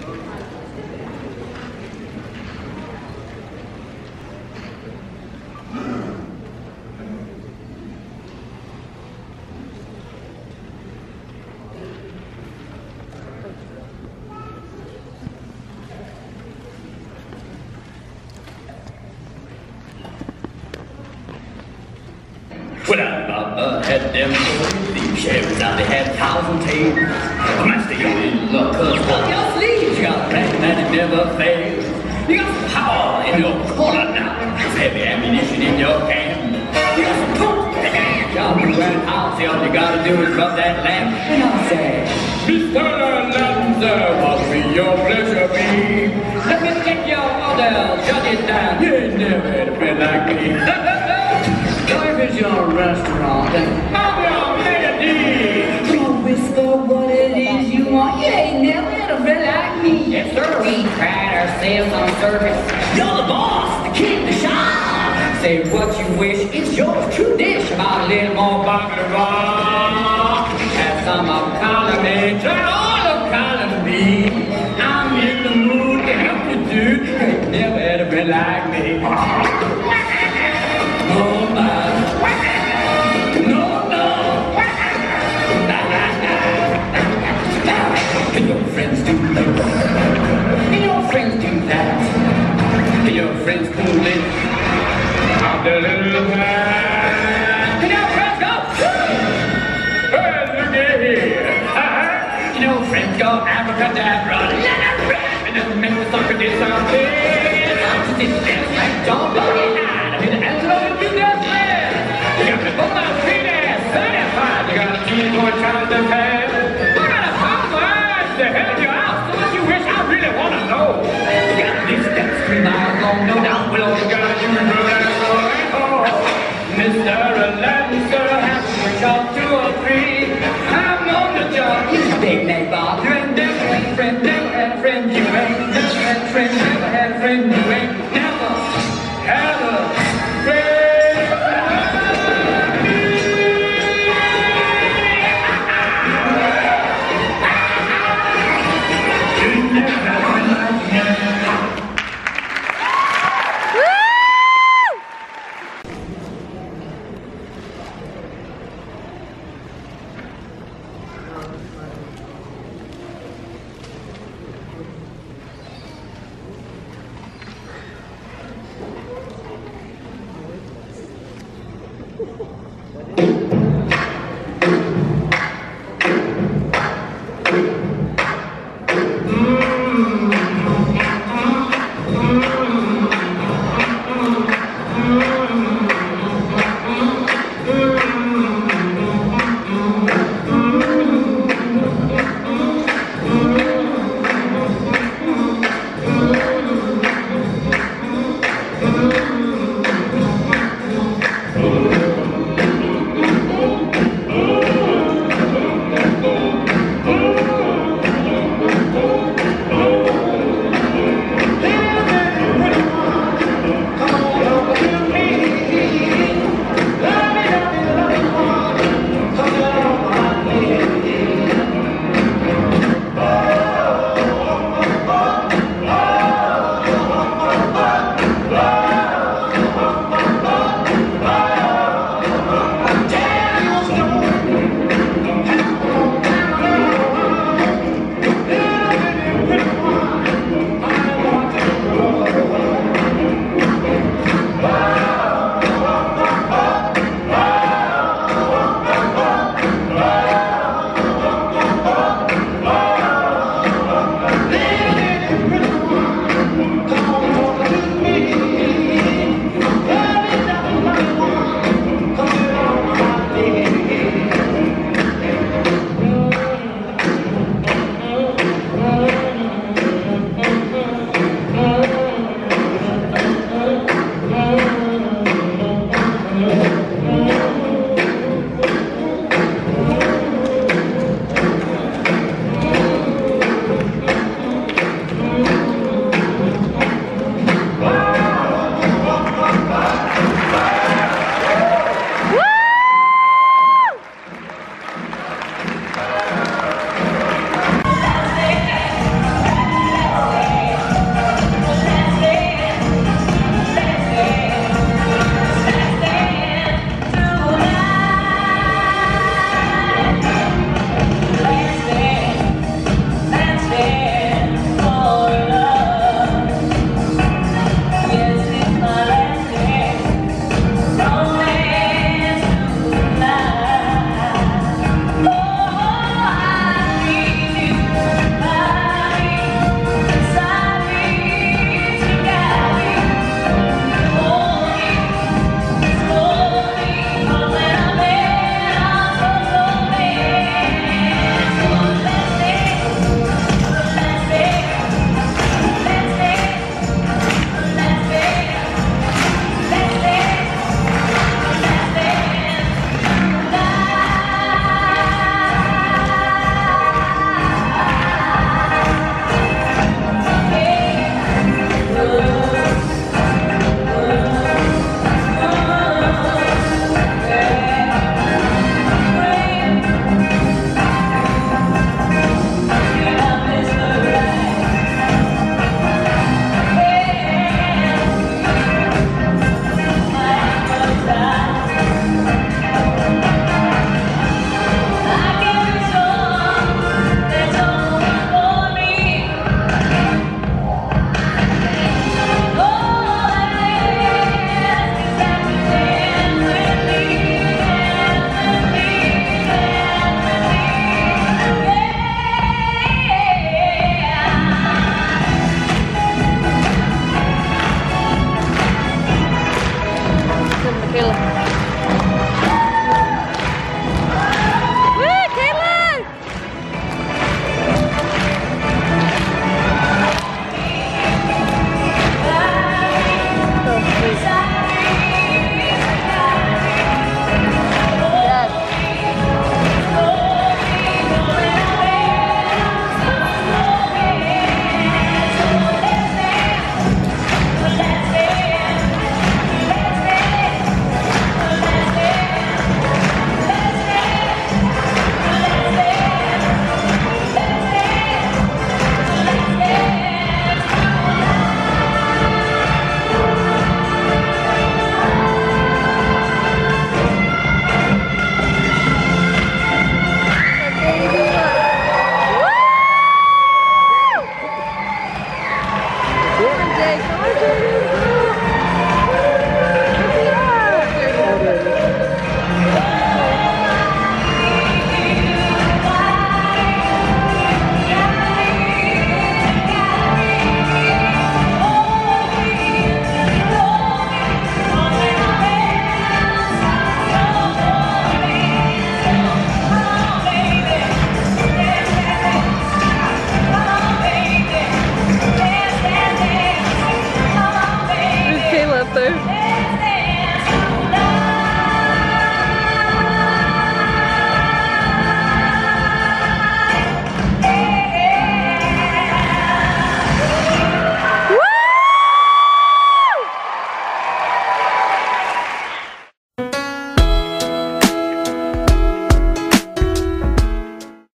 Well, I had them these shavers now, they had 1,000 tails. Master, you in luck, cause up your sleeves, you got a plan that it never fails. You got some power in your corner now, some heavy ammunition in your hand. You got some tools in the hand, y'all be running house, all you gotta do is rub that lamp. And I say, Mr. Lancer, what will your pleasure be? Let me take your order, shut it down, you ain't never had a friend like me. If it's your restaurant, then I'm your lady. Don't whisper what it is you want. You ain't never had a friend like me. Yes, sir. We pride ourselves on service. You're the boss, the king, the shah. Say what you wish, it's yours. True dish. About a little more baccarat. Have some of column A, try all of column B. I'm in the mood to help you, dude. You ain't never had a friend like me. Oh my. Can your friends do this? Can your friends do that? Can your friends cool it? Out the little man. Can your friends go? Well, look at here. Can your friends go abracadabra? Let it rip and then make the sucker do something. I'm just dance like John Buggy Night. I mean, the antelope do that man. You got me both my feet ass satisfied. You got a team going trying to defend. The hell in your house, so what you wish I really want to know. You got this that's 3 miles long, no doubt. Well, all you gotta do is run that boy. Oh, Mr. Lancer, have to push off 2 or 3. I'm on the job. You big name Bob. You ain't never had a friend, never had a friend. You ain't never had a friend, never had a friend. You ain't never had a friend.